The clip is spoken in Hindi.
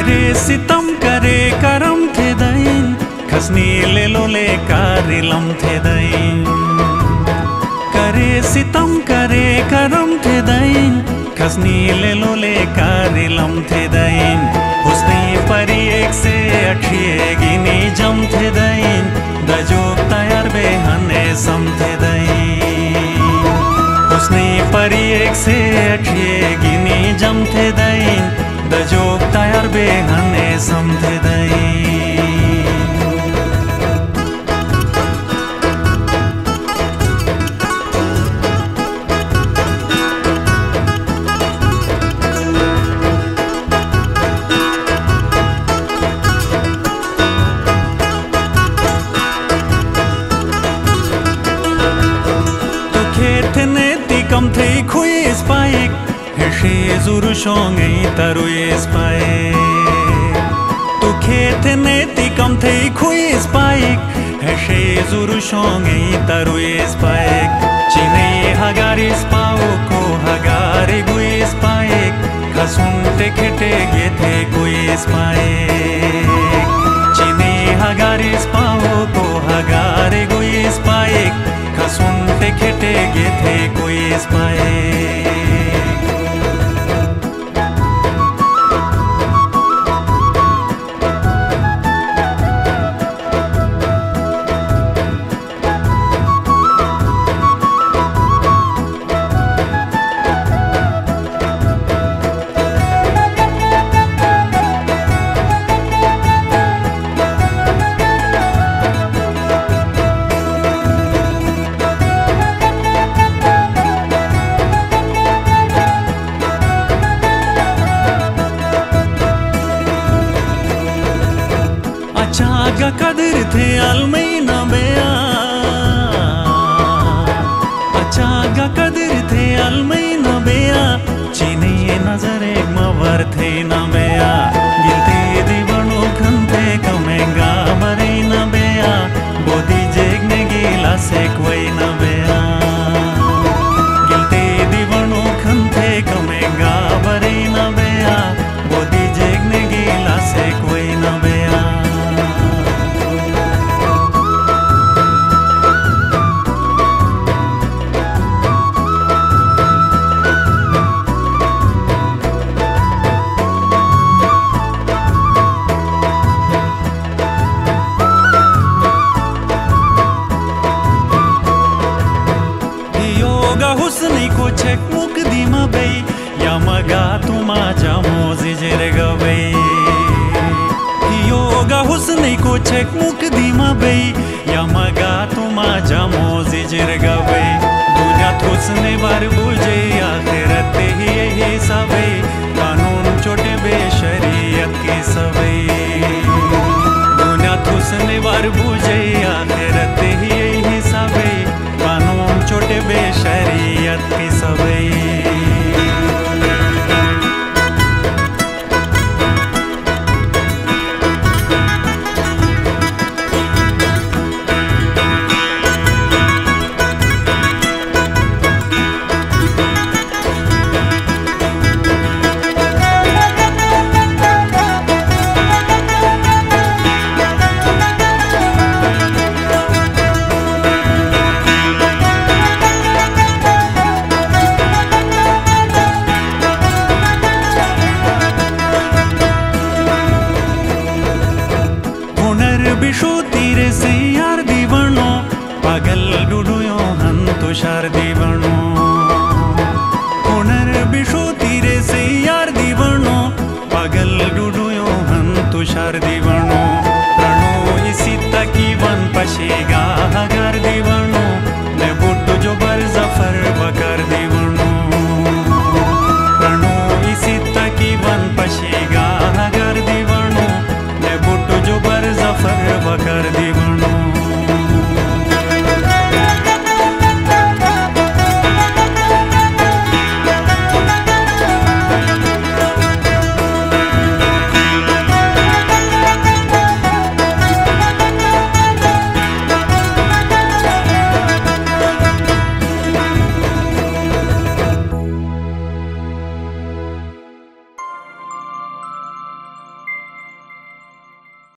करे सितम करे करम थे दैन खसनी ले लो ले कारिलम थे दैन करे सितम करे करम थे दैन खसनी ले लो ले कारिलम थे दैन हुस्नी परी एक से अठिए गिनी जम थे दैन दजोक तैयार बेहने सम थे दैन हुस्नी परी एक से अठिए गिनी जम थे दैन दजोक तैयार बेहने सम थे दैन Kam thei khui spaik he zuru shongai taru spaik tu khet ne ti kam thei khui spaik he zuru shongai taru spaik chine hagari spau ko hagare gui spaik khasun te khete ge the gui spaik chine hagari spau ko hagare gui spaik खसुन ते खेटे गे थे कोई स्पाइक चागा कदर थे अलमैना बेया चागा कदर थे अलमैना बेया चीने नजर एक मवर थे न बेया गिलते दीवानो खंते कमेंगा मरे न बेया बोधी जेगने गिला से कोई न बेया गिलते दीवानो खंते कमेंगा मरे न बेया बोधी जेगने गिला से कोई न बेया हुस्नी को छेक मुकदीमा बई या मगा तुमा जामोजी जेरेगा बई योगा हुस्नी को छेक मुकदीमा बई या मगा तुमा जामोजी जेरेगा बई दुनिया थोसने बार बुझे आखिरत ही यही सबे कानून छोटे बेशरीयत के सबे दुनिया थोसने बार बुझे आखिरत ही यही सबे कानून छोटे बेशरीयत की सबई बिशो तीरे से यार दीवानो पागल डुडुयो हन तुषार दीवानो हुनर बिशो तीरे से यार दीवानो पागल डुडुयो हन तुषार दीवानो प्रणो इसी तकी वन पशेगा